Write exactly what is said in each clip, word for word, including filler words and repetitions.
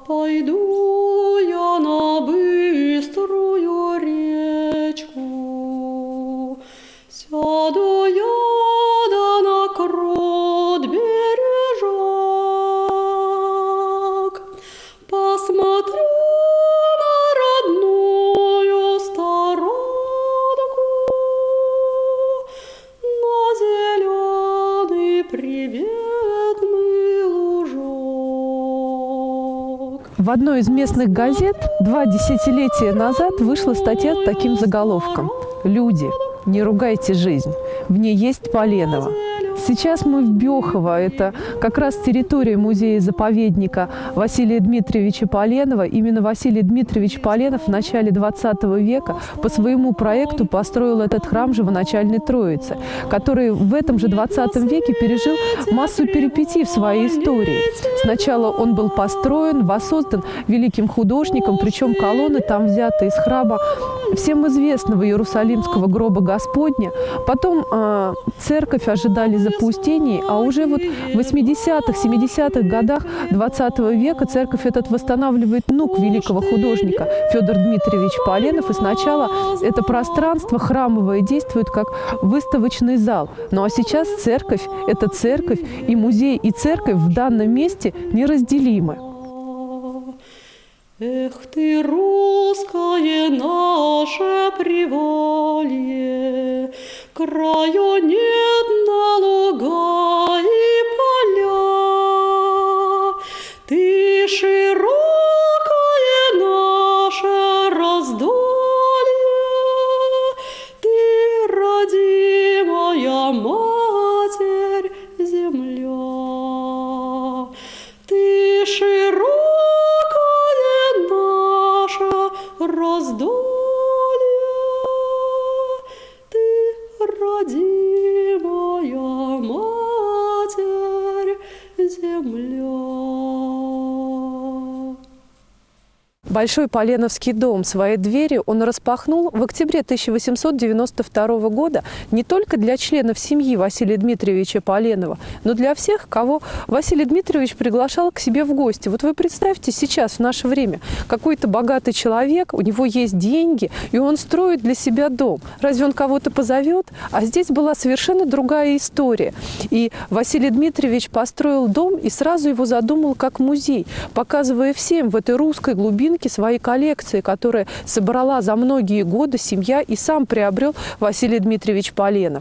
Пойду я на быструю речку, сяду я да на крут бережок, посмотрю на родную сторонку, на зеленый приветный лужок. В одной из местных газет два десятилетия назад вышла статья с таким заголовком: «Люди, не ругайте жизнь, в ней есть Поленово». Сейчас мы в Бехово, это как раз территория музея-заповедника Василия Дмитриевича Поленова. Именно Василий Дмитриевич Поленов в начале двадцатого века по своему проекту построил этот храм Живоначальной Троицы, который в этом же двадцатом веке пережил массу перипетий в своей истории. Сначала он был построен, воссоздан великим художником, причем колонны там взяты из храма всем известного Иерусалимского гроба Господня. Потом э, церковь ожидали запустений, а уже вот в восьмидесятых, семидесятых годах двадцатого века церковь этот восстанавливает внук великого художника Федор Дмитриевич Поленов. И сначала это пространство храмовое действует как выставочный зал. Ну а сейчас церковь – это церковь, и музей, и церковь в данном месте неразделимы. Эх ты, русское наше приволье, краю нет на луга и поля. Ты широкое наше раздолье, ты родимая Матерь земля. Ты широкая раздолье, ты родимая Матерь земля. Большой Поленовский дом, свои двери он распахнул в октябре тысяча восемьсот девяносто второго года не только для членов семьи Василия Дмитриевича Поленова, но для всех, кого Василий Дмитриевич приглашал к себе в гости. Вот вы представьте сейчас, в наше время, какой-то богатый человек, у него есть деньги, и он строит для себя дом. Разве он кого-то позовет? А здесь была совершенно другая история. И Василий Дмитриевич построил дом и сразу его задумал как музей, показывая всем в этой русской глубинке свои коллекции, которые собрала за многие годы семья и сам приобрел Василий Дмитриевич Поленов.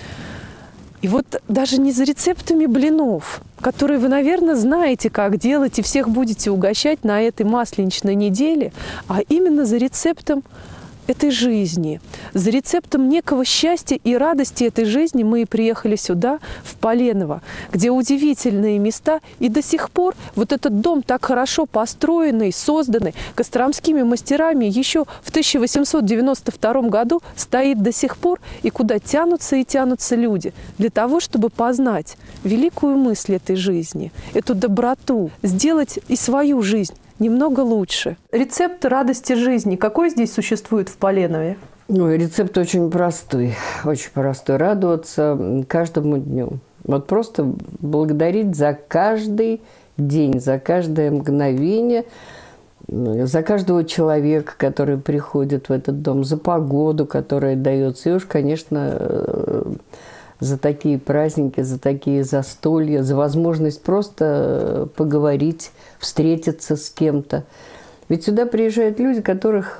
И вот даже не за рецептами блинов, которые вы, наверное, знаете, как делать, и всех будете угощать на этой масленичной неделе, а именно за рецептом этой жизни, за рецептом некого счастья и радости этой жизни мы и приехали сюда, в Поленово, где удивительные места, и до сих пор вот этот дом, так хорошо построенный, созданный костромскими мастерами еще в тысяча восемьсот девяносто втором году, стоит до сих пор, и куда тянутся и тянутся люди для того, чтобы познать великую мысль этой жизни, эту доброту, сделать и свою жизнь немного лучше. Рецепт радости жизни какой здесь существует в Поленове? Ну, рецепт очень простой, очень простой. Радоваться каждому дню. Вот просто благодарить за каждый день, за каждое мгновение, за каждого человека, который приходит в этот дом, за погоду, которая дается. И уж, конечно, за такие праздники, за такие застолья, за возможность просто поговорить, встретиться с кем-то. Ведь сюда приезжают люди, которых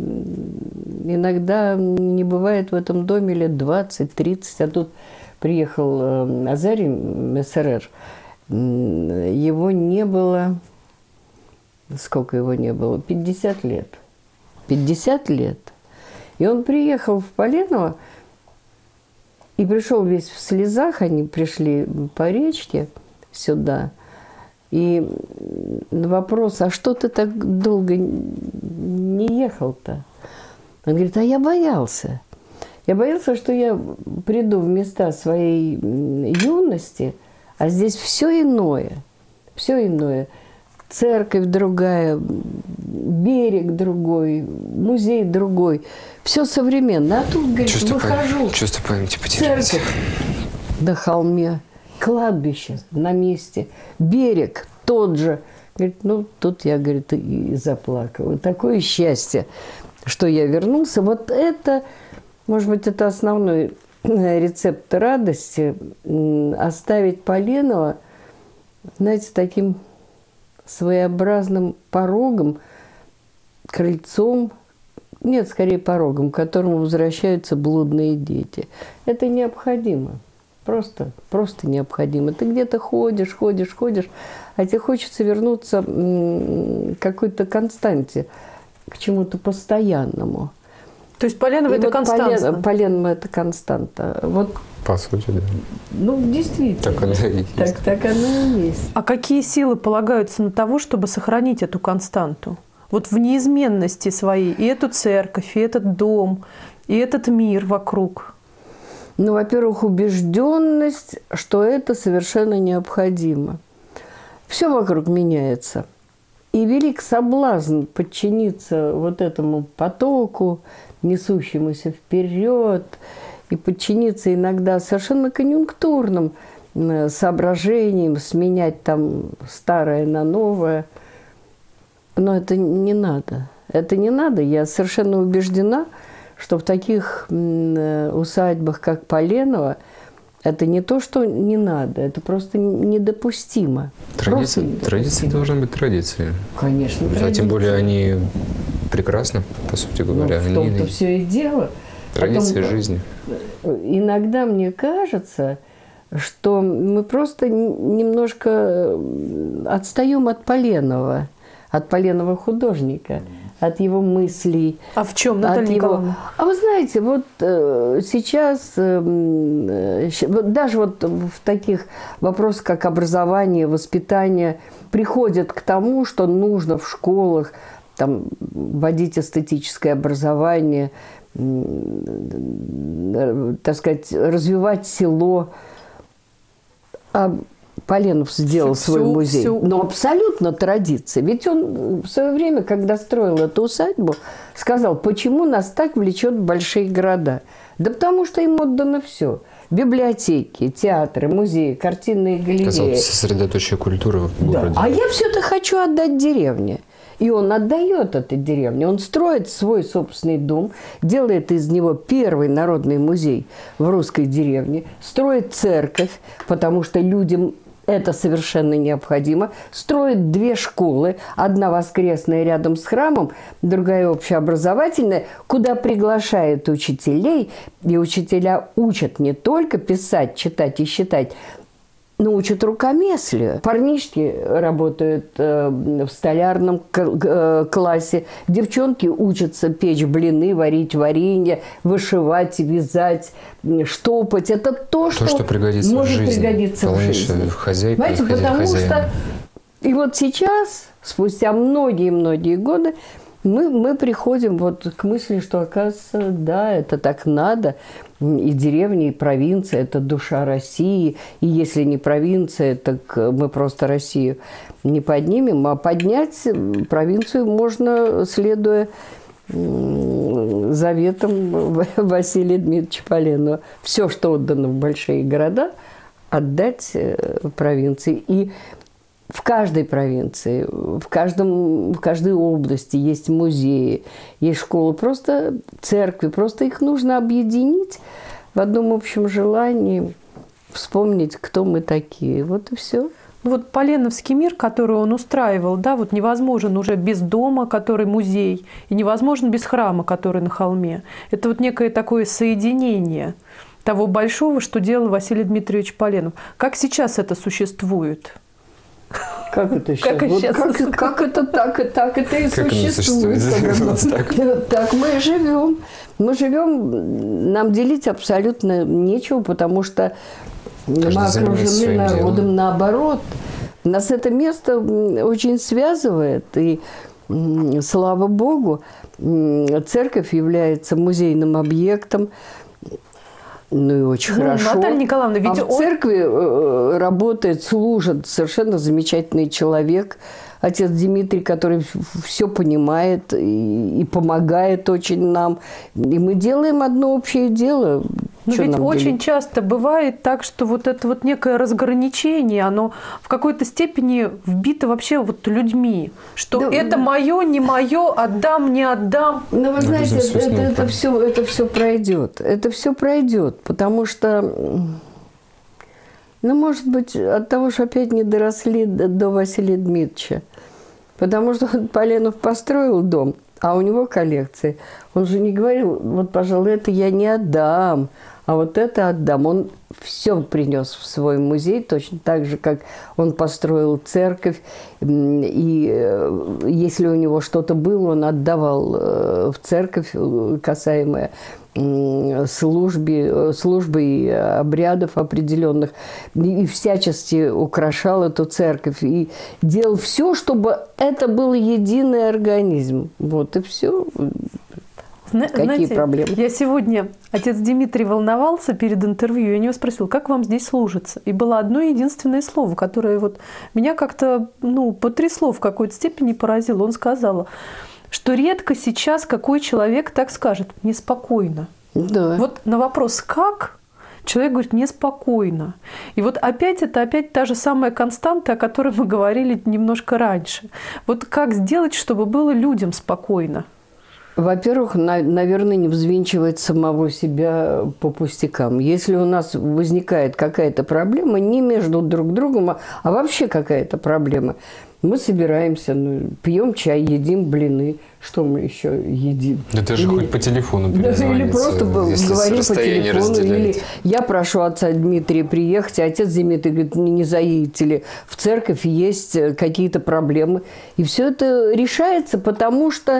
иногда не бывает в этом доме лет двадцать-тридцать. А тут приехал Азарий Мессерер. Его не было... Сколько его не было? пятьдесят лет. пятьдесят лет. И он приехал в Поленово и пришел весь в слезах. Они пришли по речке сюда. И на вопрос: а что ты так долго не ехал-то? Он говорит: а я боялся. Я боялся, что я приду в места своей юности, а здесь все иное. Все иное. Церковь другая, берег другой, музей другой. Все современно. А тут, говорит, чувство выхожу. Памяти, чувство памяти потерялось. Церковь на холме, кладбище на месте, берег тот же, Говорит, ну, тут я, говорит, и заплакала. Такое счастье, что я вернулся. Вот это, может быть, это основной рецепт радости. Оставить Поленова, знаете, таким своеобразным порогом, крыльцом, нет, скорее порогом, к которому возвращаются блудные дети. Это необходимо. Просто, просто необходимо. Ты где-то ходишь, ходишь, ходишь, а тебе хочется вернуться к какой-то константе, к чему-то постоянному. То есть Поленово – это вот константа? Полен, Поленово – это константа. Вот, по сути, да. Ну, действительно. Так оно и есть. Так, так оно и есть. А какие силы полагаются на того, чтобы сохранить эту константу? Вот в неизменности своей и эту церковь, и этот дом, и этот мир вокруг. Ну, во-первых, убежденность, что это совершенно необходимо. Все вокруг меняется. И велик соблазн подчиниться вот этому потоку, несущемуся вперед, и подчиниться иногда совершенно конъюнктурным соображениям, сменять там старое на новое. Но это не надо. Это не надо. Я совершенно убеждена, что в таких усадьбах, как Поленово, это не то, что не надо, это просто недопустимо. Традиции, недопустимо. традиции должны быть традиции. Конечно, А тем более они прекрасны, по сути говоря. Ну, в том-то они... все и дело. Традиции Потом, жизни. Иногда мне кажется, что мы просто немножко отстаем от Поленова, от Поленова художника, от его мыслей. А в чем, Наталья Николаевна? Его... А вы знаете, вот э, сейчас, э, э, даже вот в таких вопросах, как образование, воспитание, приходят к тому, что нужно в школах там, вводить эстетическое образование, э, так сказать, развивать село. А Поленов сделал Всю, свой музей. всю... Но абсолютно традиция. Ведь он в свое время, когда строил эту усадьбу, сказал, почему нас так влечет большие города. Да потому что им отдано все. Библиотеки, театры, музеи, картинные галереи. Казалось, сосредоточие культуры в городе. Да. А я все-то хочу отдать деревне. И он отдает этой деревне. Он строит свой собственный дом, делает из него первый народный музей в русской деревне, строит церковь, потому что людям это совершенно необходимо, строит две школы, одна воскресная рядом с храмом, другая общеобразовательная, куда приглашает учителей, и учителя учат не только писать, читать и считать, но учат рукомеслию. Парнишки работают э, в столярном э, классе, девчонки учатся печь блины, варить варенье, вышивать, вязать, штопать. Это то, То, что, что пригодится может в жизни. пригодиться в жизни. Хозяйка, Понимаете, хозяй, потому хозяин. что и вот сейчас, спустя многие-многие годы, мы, мы приходим вот к мысли, что, оказывается, да, это так надо. И деревня, и провинция – это душа России. И если не провинция, так мы просто Россию не поднимем. А поднять провинцию можно, следуя заветам Василия Дмитриевича Поленова. Все, что отдано в большие города, отдать провинции. И в каждой провинции, в, каждом, в каждой области есть музеи, есть школы, просто церкви. Просто их нужно объединить в одном общем желании, вспомнить, кто мы такие. Вот и все. Вот Поленовский мир, который он устраивал, да, вот невозможен уже без дома, который музей, и невозможен без храма, который на холме. Это вот некое такое соединение того большого, что делал Василий Дмитриевич Поленов. Как сейчас это существует? Как это сейчас? Как, вот сейчас? как, как это так, и так это и Как существует. оно существует? Так мы и живем. Мы живем, нам делить абсолютно нечего, потому что Каждый мы занимается окружены своим народом делом. наоборот. Нас это место очень связывает. И слава Богу, церковь является музейным объектом. Ну и очень Ну, хорошо. Наталья Николаевна, ведь а в он- церкви э, работает, служит совершенно замечательный человек, отец Дмитрий, который все понимает и, и помогает очень нам. И мы делаем одно общее дело. Но Чё ведь нам очень делить? часто бывает так, что вот это вот некое разграничение, оно в какой-то степени вбито вообще вот людьми, что Да, это мое, не мое, отдам, не отдам. Ну, вы Ну, знаете, бизнес это, это, снова это пройдет. все, это все пройдет. Это все пройдет, потому что, ну, может быть, от того, что опять не доросли до, до Василия Дмитриевича. Потому что Поленов построил дом, а у него коллекции. Он же не говорил, вот, пожалуй, это я не отдам, а вот это отдам. Он все принес в свой музей, точно так же, как он построил церковь. И если у него что-то было, он отдавал в церковь, касаемое службе, службы и обрядов определенных, и всячески украшал эту церковь, и делал все, чтобы это был единый организм. Вот и все. Зна- Какие знаете, проблемы? Я сегодня, отец Дмитрий волновался перед интервью, я у него спросил, как вам здесь служится? И было одно единственное слово, которое вот меня как-то ну, потрясло в какой-то степени, поразило. Он сказал, что редко сейчас какой человек так скажет, неспокойно. Да. Вот на вопрос «как?» человек говорит «неспокойно». И вот опять это опять та же самая константа, о которой мы говорили немножко раньше. Вот как сделать, чтобы было людям спокойно? Во-первых, на- наверное, не взвинчивать самого себя по пустякам. Если у нас возникает какая-то проблема, не между друг другом, а, а вообще какая-то проблема, мы собираемся, ну, пьем чай, едим блины. Что мы еще едим? Да даже Или- хоть по телефону Да, или перезвониться, просто бы если говорим по расстояние телефону, или разделяет. я прошу отца Дмитрия приехать, а отец Дмитрий говорит, не, не заедете ли в церковь, есть какие-то проблемы. И все это решается, потому что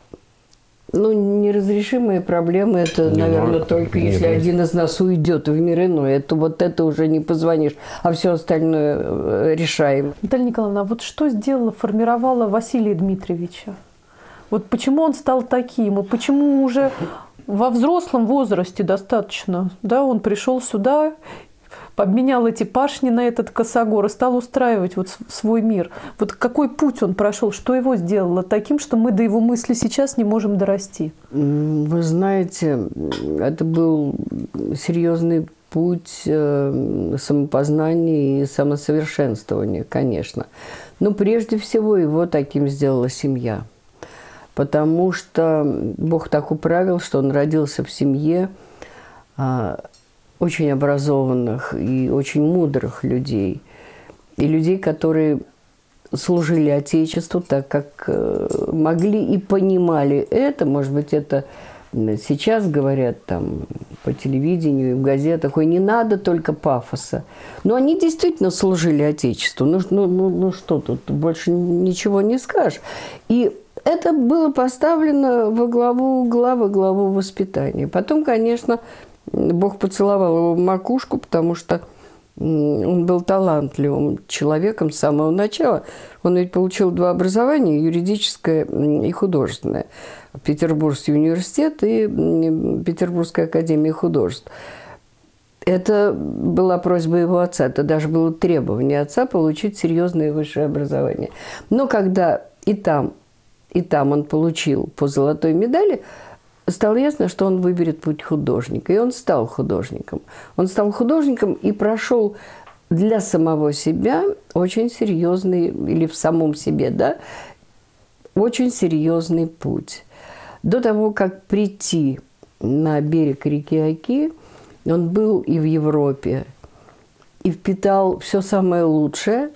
ну, неразрешимые проблемы, это, Не, наверное, ну, только нет, если ну. один из нас уйдет в мир иной. Это вот это уже не позвонишь, а все остальное э, решаем. Наталья Николаевна, а вот что сделало, формировало Василия Дмитриевича? Вот почему он стал таким, и почему уже во взрослом возрасте достаточно, да, он пришел сюда, обменял эти пашни на этот косогор и стал устраивать вот свой мир. Вот какой путь он прошел, что его сделало таким, что мы до его мысли сейчас не можем дорасти? Вы знаете, это был серьезный путь э, самопознания и самосовершенствования, конечно. Но прежде всего его таким сделала семья. Потому что Бог так управил, что он родился в семье э, очень образованных и очень мудрых людей. И людей, которые служили Отечеству так, как э, могли и понимали это. Может быть, это сейчас говорят там по телевидению и в газетах, ой, не надо только пафоса. Но они действительно служили Отечеству. Ну, ну, ну, ну что тут, больше ничего не скажешь. И это было поставлено во главу угла, во главу воспитания. Потом, конечно, Бог поцеловал его в макушку, потому что он был талантливым человеком с самого начала. Он ведь получил два образования, юридическое и художественное. Петербургский университет и Петербургская академия художеств. Это была просьба его отца, это даже было требование отца получить серьезное высшее образование. Но когда и там, и там он получил по золотой медали, стало ясно, что он выберет путь художника. И он стал художником. Он стал художником и прошел для самого себя очень серьезный, или в самом себе, да, очень серьезный путь. До того, как прийти на берег реки Оки, он был и в Европе, и впитал все самое лучшее,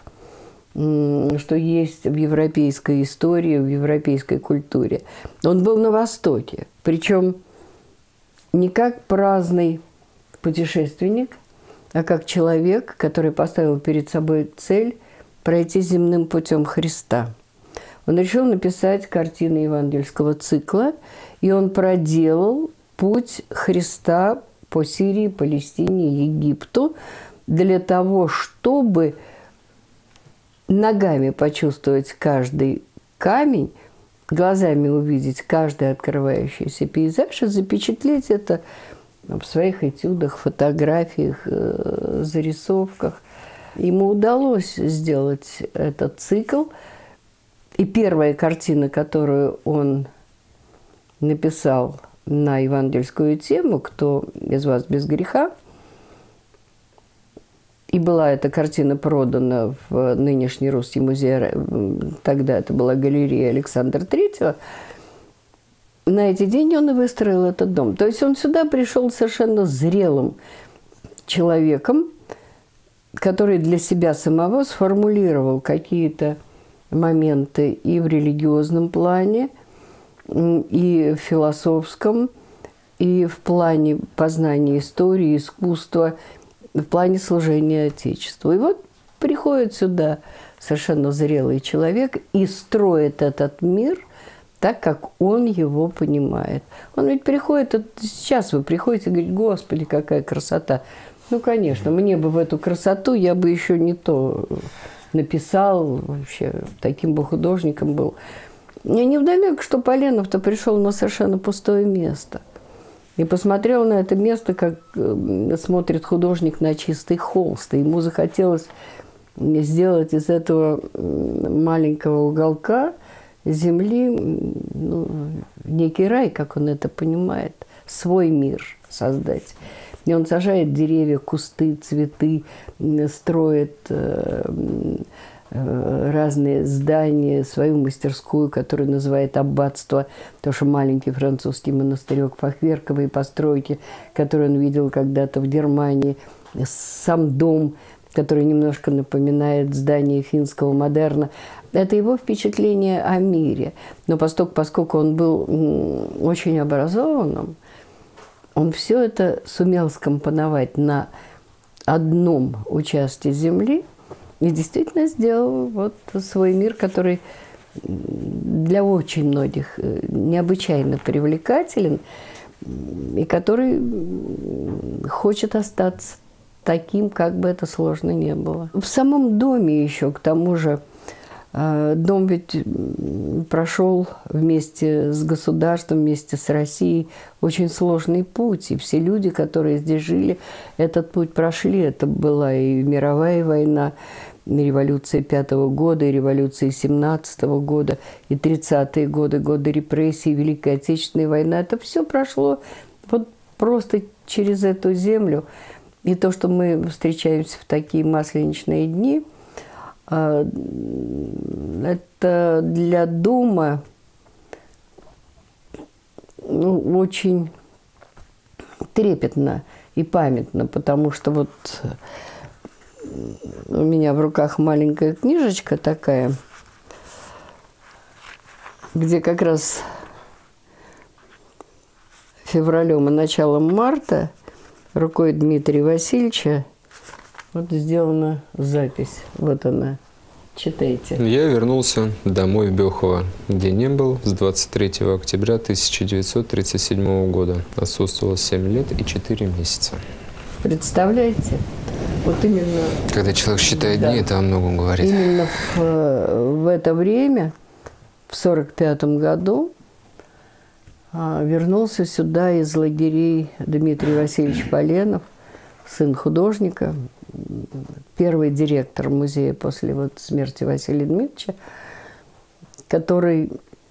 что есть в европейской истории, в европейской культуре. Он был на Востоке, причем не как праздный путешественник, а как человек, который поставил перед собой цель пройти земным путем Христа. Он решил написать картины евангельского цикла, и он проделал путь Христа по Сирии, Палестине, Египту для того, чтобы ногами почувствовать каждый камень, глазами увидеть каждый открывающийся пейзаж и запечатлеть это в своих этюдах, фотографиях, зарисовках. Ему удалось сделать этот цикл. И первая картина, которую он написал на евангельскую тему «Кто из вас без греха?». И была эта картина продана в нынешний Русский музей, тогда это была галерея Александра Третьего. На эти деньги он и выстроил этот дом. То есть он сюда пришел совершенно зрелым человеком, который для себя самого сформулировал какие-то моменты и в религиозном плане, и в философском, и в плане познания истории, искусства, в плане служения Отечеству. И вот приходит сюда совершенно зрелый человек и строит этот мир так, как он его понимает. Он ведь приходит, вот сейчас вы приходите и говорите: Господи, какая красота. Ну, конечно, мне бы в эту красоту, я бы еще не то написал, вообще таким бы художником был. И невдомек, что Поленов-то пришел на совершенно пустое место. И посмотрел на это место, как смотрит художник на чистый холст. И ему захотелось сделать из этого маленького уголка земли, ну, некий рай, как он это понимает, свой мир создать. И он сажает деревья, кусты, цветы, строит разные здания, свою мастерскую, которую называет аббатство, потому что маленький французский монастырек, фахверковые постройки, которые он видел когда-то в Германии, сам дом, который немножко напоминает здание финского модерна. Это его впечатление о мире. Но поскольку, поскольку он был очень образованным, он все это сумел скомпоновать на одном участке земли и действительно сделал вот свой мир, который для очень многих необычайно привлекателен и который хочет остаться таким, как бы это сложно не было. В самом доме еще, к тому же, дом ведь прошел вместе с государством, вместе с Россией очень сложный путь. И все люди, которые здесь жили, этот путь прошли. Это была и мировая война, и революция пятого года, и революция семнадцатого года, и тридцатые годы, годы репрессий, Великая Отечественная война. Это все прошло вот просто через эту землю. И то, что мы встречаемся в такие масленичные дни, это для дома, ну, очень трепетно и памятно, потому что вот у меня в руках маленькая книжечка такая, где как раз февралем и началом марта рукой Дмитрия Васильевича вот сделана запись. Вот она. Читайте. Я вернулся домой в Бехово, где не был с двадцать третьего октября тысяча девятьсот тридцать седьмого года. Отсутствовал семь лет и четыре месяца. Представляете? Вот именно... Когда человек считает да, дни, это о многом говорит. Именно в, в это время, в сорок пятом году, вернулся сюда из лагерей Дмитрий Васильевич Поленов, сын художника, первый директор музея после вот смерти Василия Дмитриевича, который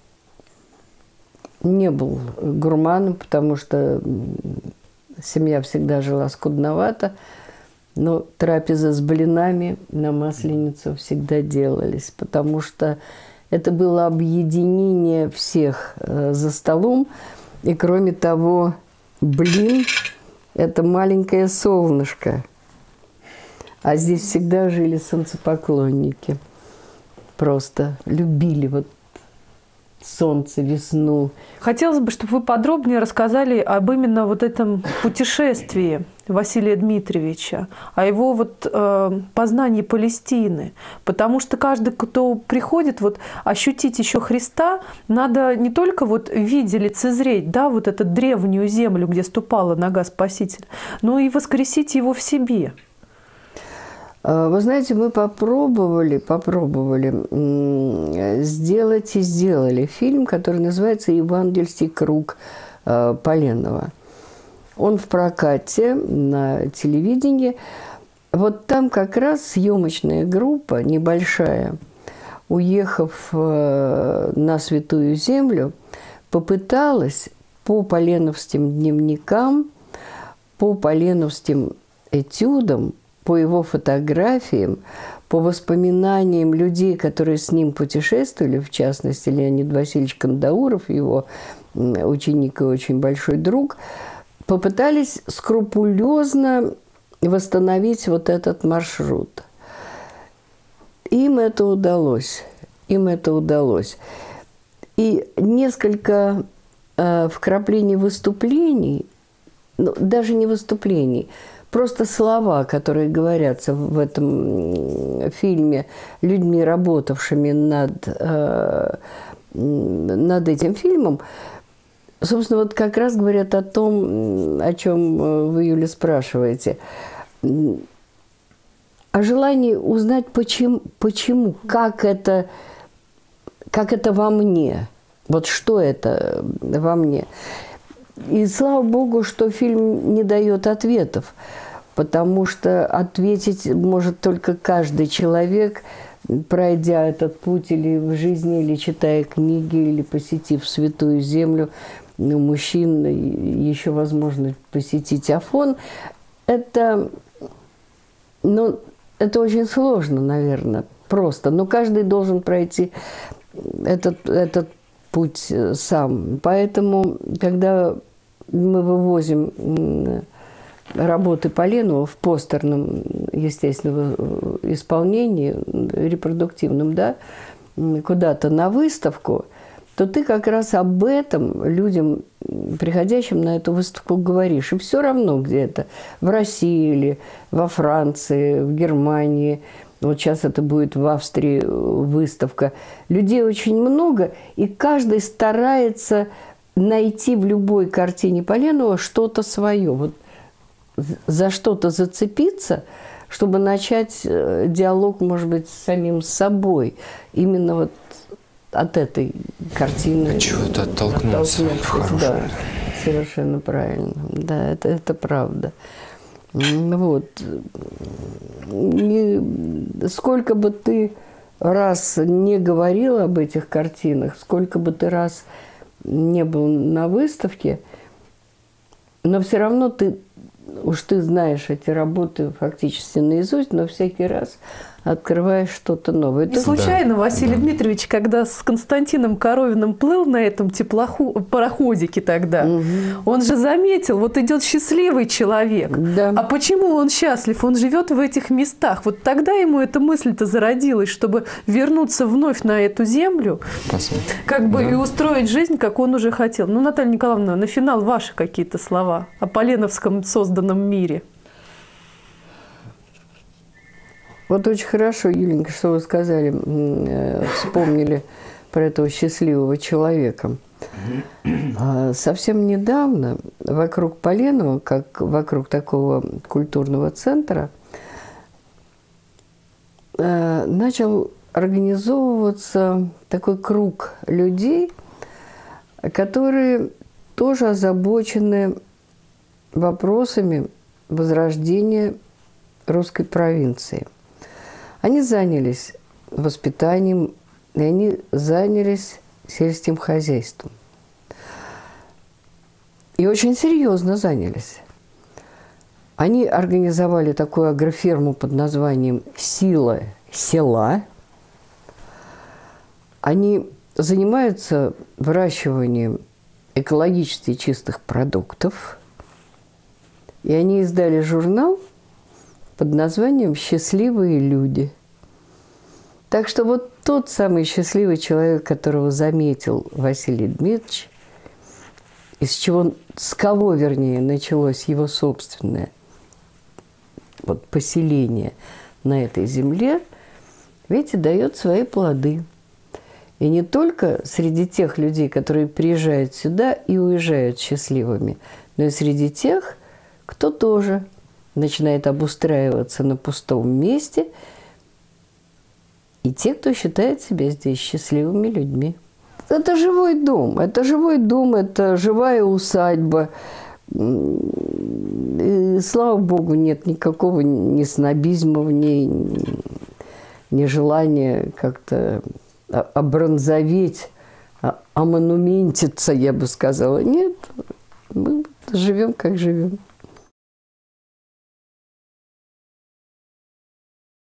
не был гурманом, потому что семья всегда жила скудновато, но трапезы с блинами на Масленицу всегда делались, потому что это было объединение всех за столом, и кроме того, блин – это маленькое солнышко. А здесь всегда жили солнцепоклонники. Просто любили вот солнце, весну. Хотелось бы, чтобы вы подробнее рассказали об именно вот этом путешествии Василия Дмитриевича, о его вот э, познании Палестины. Потому что каждый, кто приходит вот ощутить еще Христа, надо не только вот видеть, лицезреть, да, вот эту древнюю землю, где ступала нога Спасителя, но и воскресить его в себе. Вы знаете, мы попробовали, попробовали сделать и сделали фильм, который называется «Евангельский круг» Поленова. Он в прокате на телевидении. Вот там как раз съемочная группа небольшая, уехав на Святую Землю, попыталась по поленовским дневникам, по поленовским этюдам, по его фотографиям, по воспоминаниям людей, которые с ним путешествовали, в частности, Леонид Васильевич Кандауров, его ученик и очень большой друг, попытались скрупулезно восстановить вот этот маршрут. Им это удалось. Им это удалось. И несколько э, вкраплений выступлений, ну, даже не выступлений, просто слова, которые говорятся в этом фильме людьми, работавшими над, э, над этим фильмом, собственно, вот как раз говорят о том, о чем вы, Юля, спрашиваете. О желании узнать, почему, почему как, это, как это во мне, вот что это во мне. И слава богу, что фильм не дает ответов, потому что ответить может только каждый человек, пройдя этот путь или в жизни, или читая книги, или посетив Святую Землю. У мужчин еще возможно посетить Афон. Это, ну, это очень сложно, наверное, просто. Но каждый должен пройти этот, этот путь сам. Поэтому, когда мы вывозим работы Поленова в постерном, естественно, исполнении, репродуктивном, да, куда-то на выставку, то ты как раз об этом людям, приходящим на эту выставку, говоришь. И все равно, где это, в России или во Франции, в Германии, вот сейчас это будет в Австрии выставка. Людей очень много, и каждый старается найти в любой картине Поленова что-то свое, вот за что-то зацепиться, чтобы начать диалог, может быть, с самим собой. Именно вот от этой картины. Чего-то оттолкнуться. оттолкнуться. Да, совершенно правильно. Да, это, это правда. Вот. И сколько бы ты раз не говорил об этих картинах, сколько бы ты раз не был на выставке, но все равно ты, уж ты знаешь эти работы фактически наизусть, но всякий раз открываешь что-то новое. Не случайно да, Василий да. Дмитриевич, когда с Константином Коровиным плыл на этом теплоху... пароходике тогда, угу. он же заметил, вот идет счастливый человек. Да. А почему он счастлив? Он живет в этих местах. Вот тогда ему эта мысль-то зародилась, чтобы вернуться вновь на эту землю, Посмотрим. как бы да. и устроить жизнь, как он уже хотел. Ну, Наталья Николаевна, на финал ваши какие-то слова о поленовском созданном мире. Вот очень хорошо, Юленька, что вы сказали, вспомнили про этого счастливого человека. Совсем недавно вокруг Поленова, как вокруг такого культурного центра, начал организовываться такой круг людей, которые тоже озабочены вопросами возрождения русской провинции. Они занялись воспитанием, и они занялись сельским хозяйством. И очень серьезно занялись. Они организовали такую агроферму под названием «Сила села». Они занимаются выращиванием экологически чистых продуктов. И они издали журнал под названием «Счастливые люди». Так что вот тот самый счастливый человек, которого заметил Василий Дмитриевич, из чего, с кого, вернее, началось его собственное вот, поселение на этой земле, видите, дает свои плоды. И не только среди тех людей, которые приезжают сюда и уезжают счастливыми, но и среди тех, кто тоже начинает обустраиваться на пустом месте, и те, кто считает себя здесь счастливыми людьми. Это живой дом, это живой дом, это живая усадьба. И, слава богу, нет никакого ни снобизма в ней, ни желания как-то обронзоветь а, омонументиться, я бы сказала. Нет, мы живем, как живем.